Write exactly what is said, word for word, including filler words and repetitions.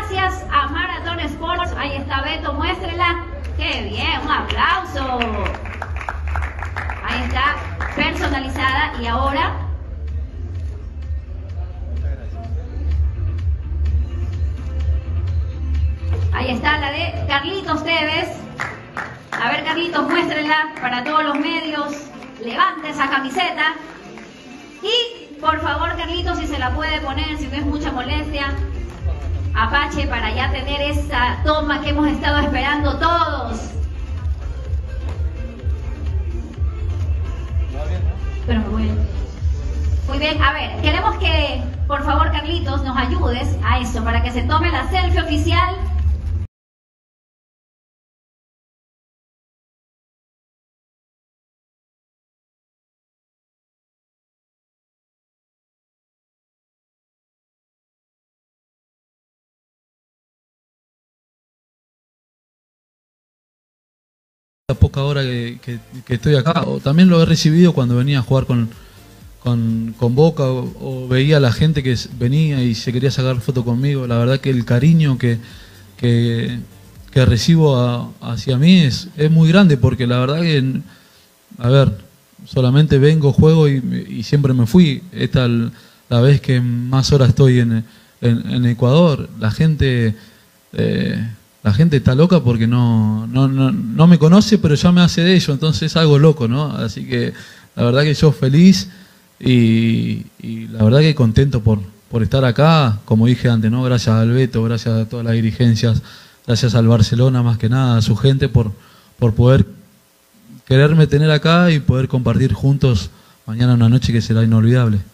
Gracias a Marathon Sports. Ahí está Beto, muéstrela. ¡Qué bien! ¡Un aplauso! Ahí está, personalizada. Y ahora... ahí está la de Carlitos Tevez. A ver, Carlitos, muéstrenla para todos los medios. Levante esa camiseta. Y, por favor, Carlitos, si se la puede poner, si no es mucha molestia, Apache, para ya tener esa toma que hemos estado esperando todos. Pero muy bien. Muy bien, a ver, queremos que, por favor, Carlitos, nos ayudes a eso, para que se tome la selfie oficial. La poca hora que, que, que estoy acá, o también lo he recibido cuando venía a jugar con, con, con Boca, o, o veía a la gente que venía y se quería sacar foto conmigo. La verdad que el cariño que, que, que recibo a, hacia mí es, es muy grande, porque la verdad que, a ver, solamente vengo, juego y, y siempre me fui. Esta es la vez que más horas estoy en, en, en Ecuador. La gente... Eh, La gente está loca porque no, no, no, no me conoce, pero ya me hace de ello, entonces es algo loco, ¿no? Así que la verdad que yo feliz y, y la verdad que contento por, por estar acá, como dije antes, ¿no? Gracias al Beto, gracias a todas las dirigencias, gracias al Barcelona más que nada, a su gente por, por poder quererme tener acá y poder compartir juntos mañana una noche que será inolvidable.